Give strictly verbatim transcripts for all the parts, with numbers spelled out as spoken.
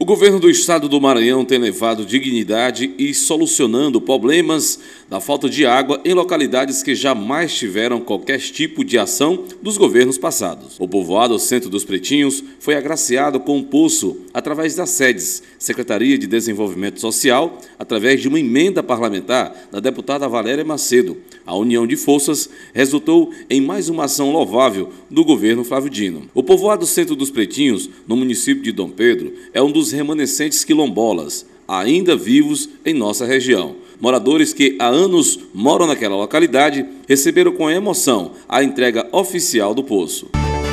O governo do estado do Maranhão tem levado dignidade e solucionando problemas da falta de água em localidades que jamais tiveram qualquer tipo de ação dos governos passados. O povoado Centro dos Pretinhos foi agraciado com um poço através das sedes Secretaria de Desenvolvimento Social, através de uma emenda parlamentar da deputada Valéria Macedo. A união de forças resultou em mais uma ação louvável do governo Flávio Dino. O povoado Centro dos Pretinhos, no município de Dom Pedro, é um dos remanescentes quilombolas, ainda vivos em nossa região. Moradores que há anos moram naquela localidade receberam com emoção a entrega oficial do poço.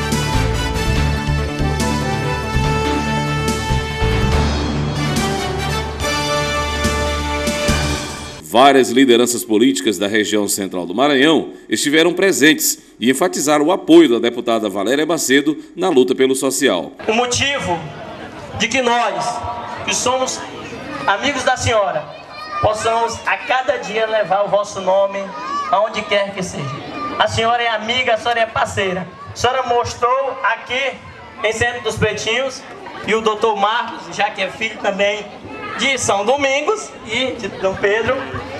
Várias lideranças políticas da região central do Maranhão estiveram presentes e enfatizaram o apoio da deputada Valéria Macedo na luta pelo social. O motivo de que nós, que somos amigos da senhora, possamos a cada dia levar o vosso nome aonde quer que seja. A senhora é amiga, a senhora é parceira. A senhora mostrou aqui em Centro dos Pretinhos e o doutor Marcos, já que é filho também de São Domingos e de Dom Pedro,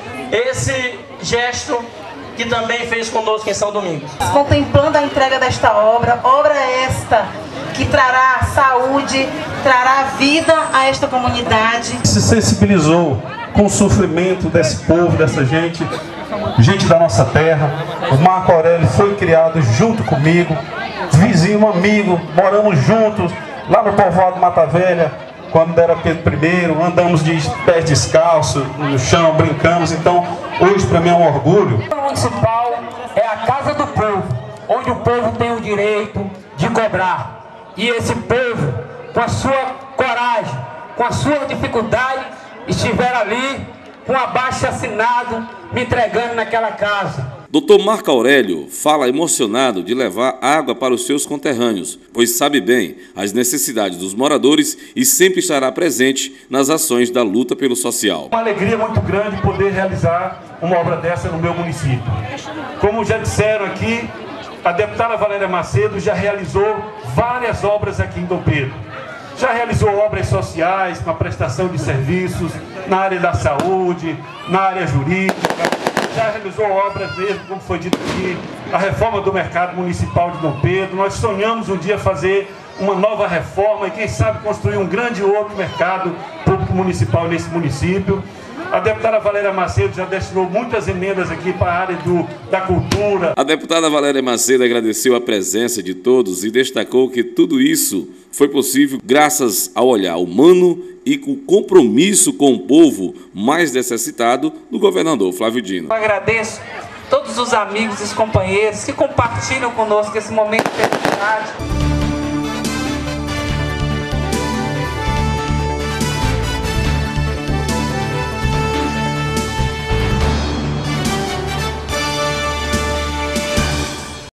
esse gesto que também fez conosco em São Domingos. Contemplando a entrega desta obra, obra esta que trará saúde, trará vida a esta comunidade. Se sensibilizou com o sofrimento desse povo, dessa gente, gente da nossa terra. O Marco Aurélio foi criado junto comigo, vizinho, amigo, moramos juntos lá no povoado Mata Velha. Quando era Pedro primeiro, andamos de pés descalços no chão, brincamos. Então, hoje para mim é um orgulho. O municipal é a casa do povo, onde o povo tem o direito de cobrar. E esse povo, com a sua coragem, com a sua dificuldade, estiver ali com abaixo assinado, me entregando naquela casa. doutor Marco Aurélio fala emocionado de levar água para os seus conterrâneos, pois sabe bem as necessidades dos moradores e sempre estará presente nas ações da luta pelo social. Uma alegria muito grande poder realizar uma obra dessa no meu município. Como já disseram aqui, a deputada Valéria Macedo já realizou várias obras aqui em Dom Pedro. Já realizou obras sociais, com a prestação de serviços na área da saúde, na área jurídica. Já realizou obras mesmo, como foi dito aqui, a reforma do mercado municipal de Dom Pedro. Nós sonhamos um dia fazer uma nova reforma e quem sabe construir um grande outro mercado público municipal nesse município. A deputada Valéria Macedo já destinou muitas emendas aqui para a área do, da cultura. A deputada Valéria Macedo agradeceu a presença de todos e destacou que tudo isso foi possível graças ao olhar humano e com compromisso com o povo mais necessitado do governador Flávio Dino. Eu agradeço todos os amigos e os companheiros que compartilham conosco esse momento de felicidade.